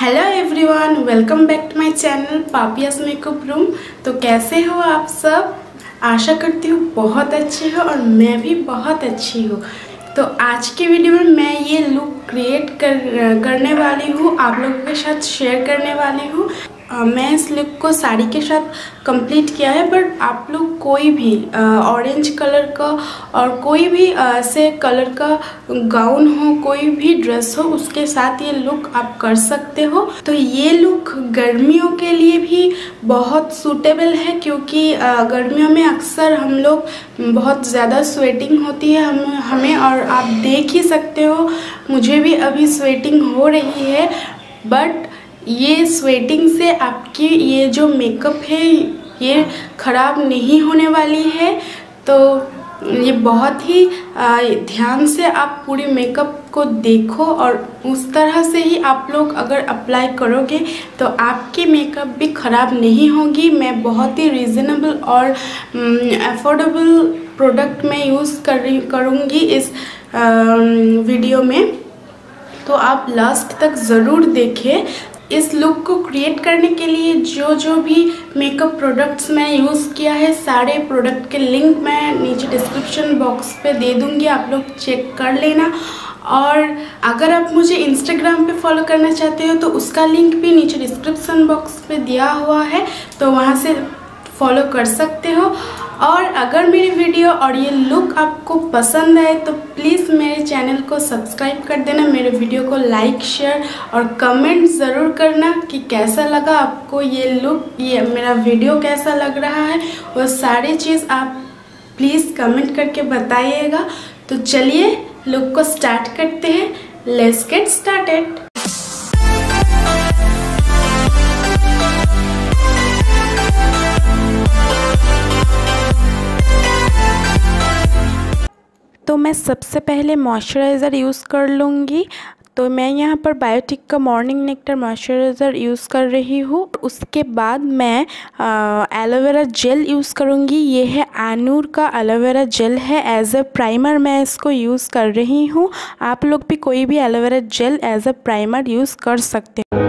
Hello everyone, welcome back to my channel Papiya's makeup room. तो कैसे हो आप सब? आशा करती हूँ बहुत अच्छे हो और मैं भी बहुत अच्छी हूँ। तो आज की वीडियो में मैं ये लुक क्रिएट करने वाली हूँ, आप लोगों के साथ शेयर करने वाली हूँ। मैं इस लुक को साड़ी के साथ कंप्लीट किया है, बट आप लोग कोई भी ऑरेंज कलर का और कोई भी ऐसे कलर का गाउन हो, कोई भी ड्रेस हो, उसके साथ ये लुक आप कर सकते हो। तो ये लुक गर्मियों के लिए भी बहुत सूटेबल है, क्योंकि गर्मियों में अक्सर हम लोग बहुत ज़्यादा स्वेटिंग होती है हमें और आप देख ही सकते हो मुझे भी अभी स्वेटिंग हो रही है। बट ये स्वेटिंग से आपकी ये जो मेकअप है ये ख़राब नहीं होने वाली है। तो ये बहुत ही ध्यान से आप पूरी मेकअप को देखो और उस तरह से ही आप लोग अगर अप्लाई करोगे तो आपकी मेकअप भी ख़राब नहीं होगी। मैं बहुत ही रीज़नेबल और अफोर्डेबल प्रोडक्ट में यूज़ करूँगी इस वीडियो में, तो आप लास्ट तक ज़रूर देखें। इस लुक को क्रिएट करने के लिए जो भी मेकअप प्रोडक्ट्स मैंने यूज़ किया है, सारे प्रोडक्ट के लिंक मैं नीचे डिस्क्रिप्शन बॉक्स पे दे दूँगी, आप लोग चेक कर लेना। और अगर आप मुझे इंस्टाग्राम पे फॉलो करना चाहते हो तो उसका लिंक भी नीचे डिस्क्रिप्शन बॉक्स पे दिया हुआ है, तो वहाँ से फॉलो कर सकते हो। और अगर मेरी वीडियो और ये लुक आपको पसंद आए तो प्लीज़ मेरे चैनल को सब्सक्राइब कर देना, मेरे वीडियो को लाइक शेयर और कमेंट ज़रूर करना कि कैसा लगा आपको ये लुक, ये मेरा वीडियो कैसा लग रहा है, वो सारी चीज़ आप प्लीज़ कमेंट करके बताइएगा। तो चलिए लुक को स्टार्ट करते हैं, लेट्स गेट स्टार्टेड। तो मैं सबसे पहले मॉइस्चराइज़र यूज़ कर लूँगी। तो मैं यहाँ पर बायोटिक का मॉर्निंग नेक्टर मॉइस्चराइज़र यूज़ कर रही हूँ। उसके बाद मैं एलोवेरा जेल यूज़ करूँगी। ये है आनूर का एलोवेरा जेल है, एज अ प्राइमर मैं इसको यूज़ कर रही हूँ। आप लोग भी कोई भी aloe vera gel as a primer use कर सकते हैं।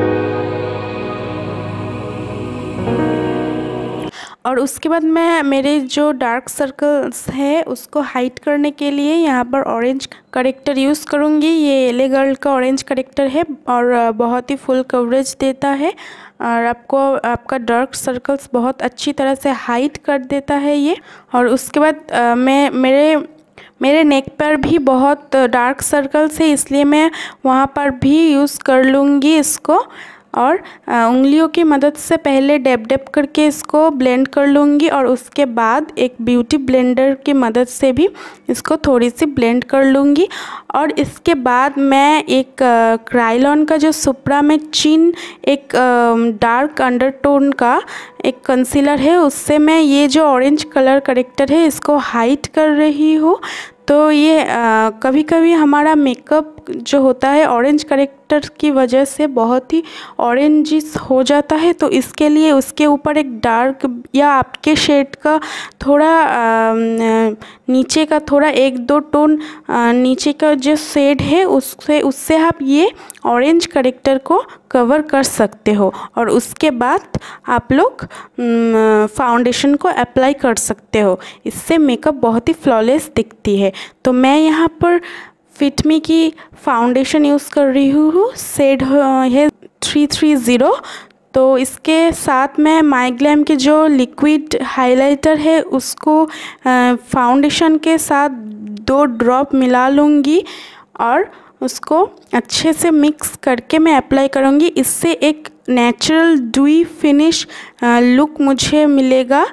और उसके बाद मैं मेरे जो डार्क सर्कल्स है उसको हाइड करने के लिए यहाँ पर ऑरेंज करेक्टर यूज़ करूँगी। ये एले गर्ल का ऑरेंज करेक्टर है और बहुत ही फुल कवरेज देता है और आपको आपका डार्क सर्कल्स बहुत अच्छी तरह से हाइड कर देता है ये। और उसके बाद मैं मेरे नेक पर भी बहुत डार्क सर्कल्स है, इसलिए मैं वहाँ पर भी यूज़ कर लूँगी इसको। और उंगलियों की मदद से पहले डैब करके इसको ब्लेंड कर लूँगी और उसके बाद एक ब्यूटी ब्लेंडर की मदद से भी इसको थोड़ी सी ब्लेंड कर लूँगी। और इसके बाद मैं एक क्राइलॉन का जो सुप्रा में चिन एक डार्क अंडरटोन का एक कंसीलर है, उससे मैं ये जो ऑरेंज कलर करेक्टर है इसको हाइड कर रही हूँ। तो ये कभी कभी हमारा मेकअप जो होता है ऑरेंज करेक्टर की वजह से बहुत ही ऑरेंजिश हो जाता है, तो इसके लिए उसके ऊपर एक डार्क या आपके शेड का थोड़ा नीचे का थोड़ा एक दो टोन नीचे का जो शेड है उससे आप ये ऑरेंज करेक्टर को कवर कर सकते हो। और उसके बाद आप लोग फाउंडेशन को अप्लाई कर सकते हो, इससे मेकअप बहुत ही फ्लॉलेस दिखती है। तो मैं यहाँ पर फिट मी की फाउंडेशन यूज़ कर रही हूँ, शेड है 330। तो इसके साथ मैं माई ग्लैम के जो लिक्विड हाइलाइटर है उसको फाउंडेशन के साथ 2 ड्रॉप मिला लूँगी और उसको अच्छे से मिक्स करके मैं अप्लाई करूँगी। इससे एक नेचुरल ड्यूई फिनिश लुक मुझे मिलेगा।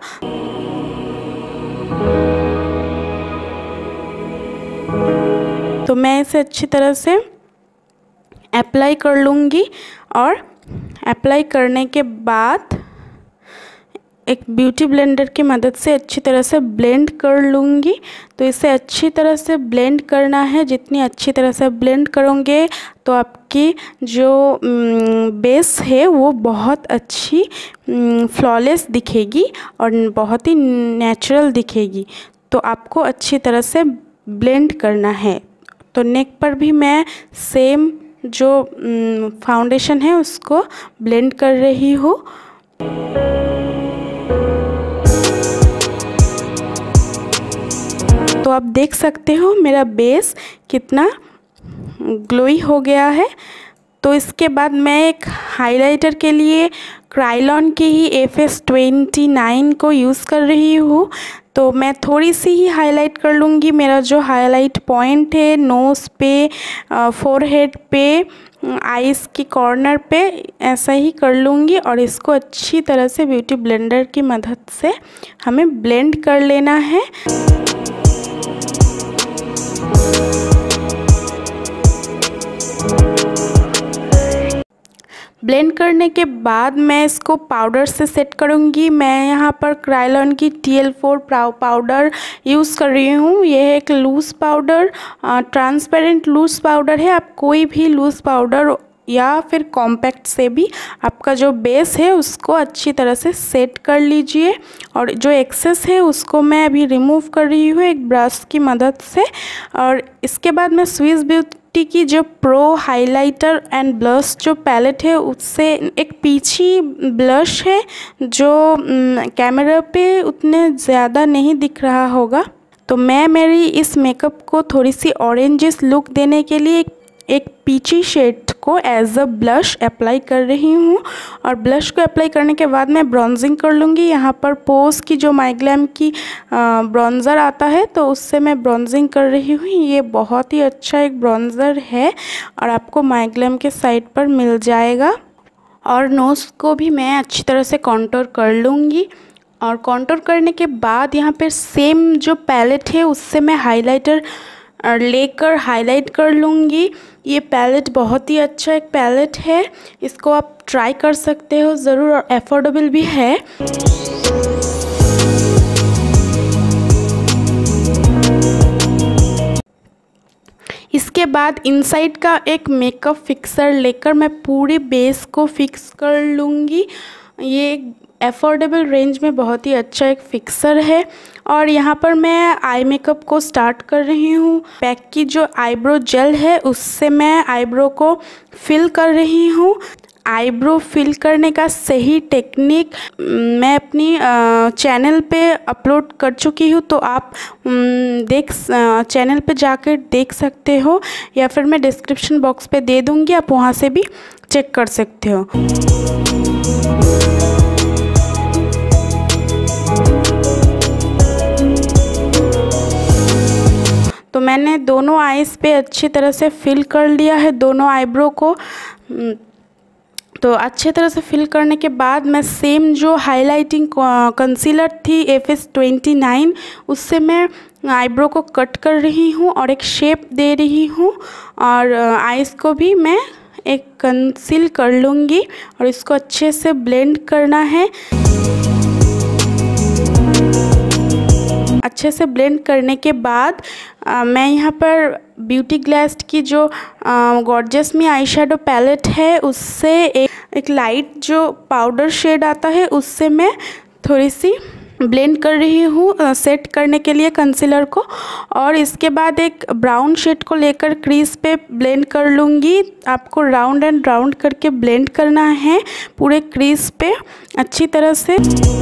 तो मैं इसे अच्छी तरह से अप्लाई कर लूँगी और अप्लाई करने के बाद एक ब्यूटी ब्लेंडर की मदद से अच्छी तरह से ब्लेंड कर लूँगी। तो इसे अच्छी तरह से ब्लेंड करना है, जितनी अच्छी तरह से ब्लेंड करोगे तो आपकी जो बेस है वो बहुत अच्छी फ्लॉलेस दिखेगी और बहुत ही नेचुरल दिखेगी। तो आपको अच्छी तरह से ब्लेंड करना है। तो नेक पर भी मैं सेम जो फाउंडेशन है उसको ब्लेंड कर रही हूँ। तो आप देख सकते हो मेरा बेस कितना ग्लोई हो गया है। तो इसके बाद मैं एक हाइलाइटर के लिए क्रायोलॉन की ही FS29 को यूज़ कर रही हूँ। तो मैं थोड़ी सी ही हाईलाइट कर लूँगी। मेरा जो हाईलाइट पॉइंट है नोज़ पे, फोरहेड पे, आईज़ की कॉर्नर पे ऐसा ही कर लूँगी और इसको अच्छी तरह से ब्यूटी ब्लेंडर की मदद से हमें ब्लेंड कर लेना है। ब्लेंड करने के बाद मैं इसको पाउडर से सेट करूँगी। मैं यहाँ पर क्रायोलॉन की TL4 पाउडर यूज़ कर रही हूँ। यह एक loose powder, transparent loose powder है। आप कोई भी लूज़ पाउडर या फिर कॉम्पैक्ट से भी आपका जो बेस है उसको अच्छी तरह से सेट कर लीजिए। और जो एक्सेस है उसको मैं अभी रिमूव कर रही हूँ एक ब्रश की मदद से। और इसके बाद मैं स्विस ब्यूटी की जो प्रो हाइलाइटर एंड ब्लश जो पैलेट है उससे एक पीछी ब्लश है जो कैमरा पे उतने ज़्यादा नहीं दिख रहा होगा। तो मैं मेरी इस मेकअप को थोड़ी सी ऑरेंजिश लुक देने के लिए एक पीची शेड को एज अ ब्लश अप्लाई कर रही हूँ। और ब्लश को अप्लाई करने के बाद मैं ब्रॉन्जिंग कर लूँगी। यहाँ पर पोज की जो माइग्लैम की ब्रॉन्ज़र आता है तो उससे मैं ब्रॉन्जिंग कर रही हूँ। ये बहुत ही अच्छा एक ब्रॉन्ज़र है और आपको माइग्लैम के साइड पर मिल जाएगा। और नोज़ को भी मैं अच्छी तरह से कॉन्टोर कर लूँगी। और कॉन्टोर करने के बाद यहाँ पर सेम जो पैलेट है उससे मैं हाइलाइटर लेकर हाईलाइट कर लूँगी। ये पैलेट बहुत ही अच्छा एक पैलेट है, इसको आप ट्राई कर सकते हो ज़रूर और अफोर्डेबल भी है। इसके बाद इनसाइड का एक मेकअप फिक्सर लेकर मैं पूरे बेस को फिक्स कर लूँगी। ये अफोर्डेबल रेंज में बहुत ही अच्छा एक फिक्सर है। और यहाँ पर मैं आई मेकअप को स्टार्ट कर रही हूँ। पैक की जो आईब्रो जेल है उससे मैं आईब्रो को फिल कर रही हूँ। आईब्रो फिल करने का सही टेक्निक मैं अपनी चैनल पे अपलोड कर चुकी हूँ, तो आप चैनल पे जाकर देख सकते हो या फिर मैं डिस्क्रिप्शन बॉक्स पे दे दूँगी, आप वहाँ से भी चेक कर सकते हो। तो मैंने दोनों आईज़ पे अच्छी तरह से फिल कर लिया है दोनों आईब्रो को। तो अच्छे तरह से फिल करने के बाद मैं सेम जो हाइलाइटिंग कंसीलर थी FS29 उससे मैं आईब्रो को कट कर रही हूँ और एक शेप दे रही हूँ। और आईज़ को भी मैं एक कंसील कर लूँगी और इसको अच्छे से ब्लेंड करना है। अच्छे से ब्लेंड करने के बाद मैं यहाँ पर ब्यूटी ग्लेस्ट की जो gorgeous me eye shadow palette है उससे एक लाइट जो पाउडर शेड आता है उससे मैं थोड़ी सी ब्लेंड कर रही हूँ सेट करने के लिए कंसीलर को। और इसके बाद एक ब्राउन शेड को लेकर क्रीज पे ब्लेंड कर लूँगी। आपको राउंड एंड राउंड करके ब्लेंड करना है पूरे क्रीज पे अच्छी तरह से।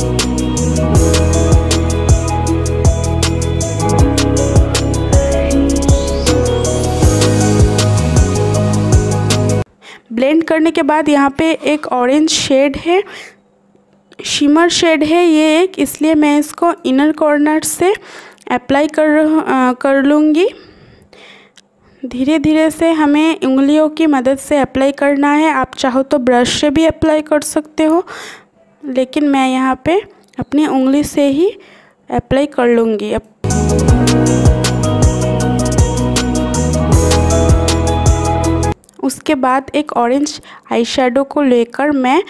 ब्लेंड करने के बाद यहाँ पे एक ऑरेंज शेड है, शिमर शेड है ये एक, इसलिए मैं इसको इनर कॉर्नर से अप्लाई कर लूँगी। धीरे धीरे से हमें उंगलियों की मदद से अप्लाई करना है। आप चाहो तो ब्रश से भी अप्लाई कर सकते हो, लेकिन मैं यहाँ पे अपनी उंगली से ही अप्लाई कर लूँगी। उसके बाद एक ऑरेंज आई शेडो को लेकर मैं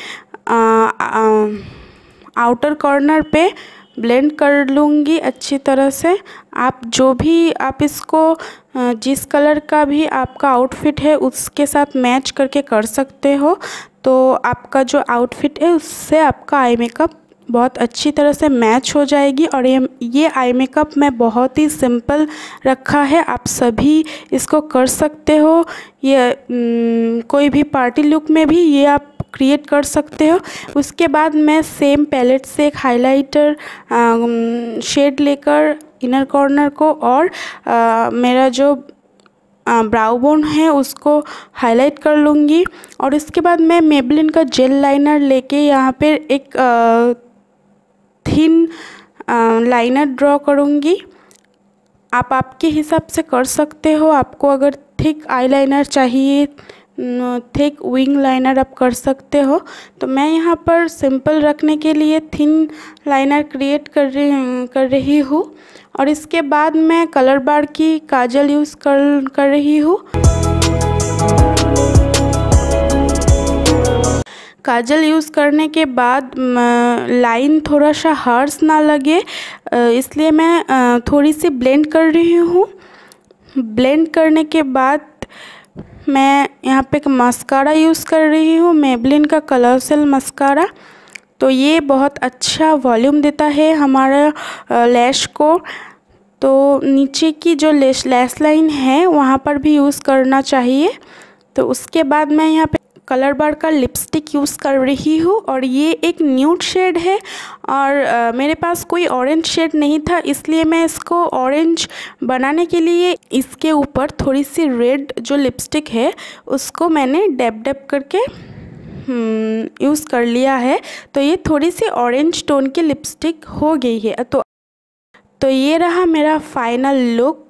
आउटर कॉर्नर पे ब्लेंड कर लूँगी अच्छी तरह से। आप जो भी आप इसको जिस कलर का भी आपका आउटफिट है उसके साथ मैच करके कर सकते हो। तो आपका जो आउटफिट है उससे आपका आई मेकअप बहुत अच्छी तरह से मैच हो जाएगी। और ये आई मेकअप मैं बहुत ही सिंपल रखा है, आप सभी इसको कर सकते हो। ये कोई भी पार्टी लुक में भी ये आप क्रिएट कर सकते हो। उसके बाद मैं सेम पैलेट से एक हाइलाइटर शेड लेकर इनर कॉर्नर को और मेरा जो ब्राउ बोन है उसको हाईलाइट कर लूँगी। और इसके बाद मैं मेबलिन का जेल लाइनर लेके यहाँ पे एक थिन लाइनर ड्रॉ करूँगी। आप आपके हिसाब से कर सकते हो, आपको अगर थिक आईलाइनर चाहिए, थिक विंग लाइनर आप कर सकते हो। तो मैं यहाँ पर सिंपल रखने के लिए थिन लाइनर क्रिएट कर रही हूँ। और इसके बाद मैं कलर बार की काजल यूज़ कर रही हूँ। काजल यूज़ करने के बाद लाइन थोड़ा सा हार्श ना लगे, इसलिए मैं थोड़ी सी ब्लेंड कर रही हूँ। ब्लेंड करने के बाद मैं यहाँ पे मस्कारा यूज़ कर रही हूँ, मेबलिन का कलरसेल मस्कारा। तो ये बहुत अच्छा वॉल्यूम देता है हमारा लैश को। तो नीचे की जो लैश लाइन है वहाँ पर भी यूज़ करना चाहिए। तो उसके बाद मैं यहाँ पे कलर बार का लिपस्टिक यूज़ कर रही हूँ और ये एक न्यूड शेड है। और मेरे पास कोई ऑरेंज शेड नहीं था, इसलिए मैं इसको ऑरेंज बनाने के लिए इसके ऊपर थोड़ी सी रेड जो लिपस्टिक है उसको मैंने डैब डैब करके यूज़ कर लिया है। तो ये थोड़ी सी ऑरेंज टोन की लिपस्टिक हो गई है। तो ये रहा मेरा final look.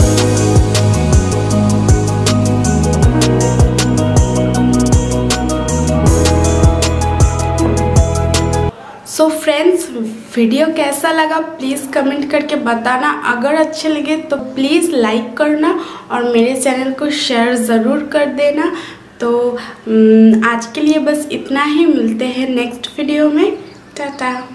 So friends, video कैसा लगा प्लीज़ कमेंट करके बताना। अगर अच्छे लगे तो प्लीज़ लाइक करना और मेरे चैनल को शेयर ज़रूर कर देना। तो आज के लिए बस इतना ही, मिलते हैं नेक्स्ट वीडियो में। टाटा।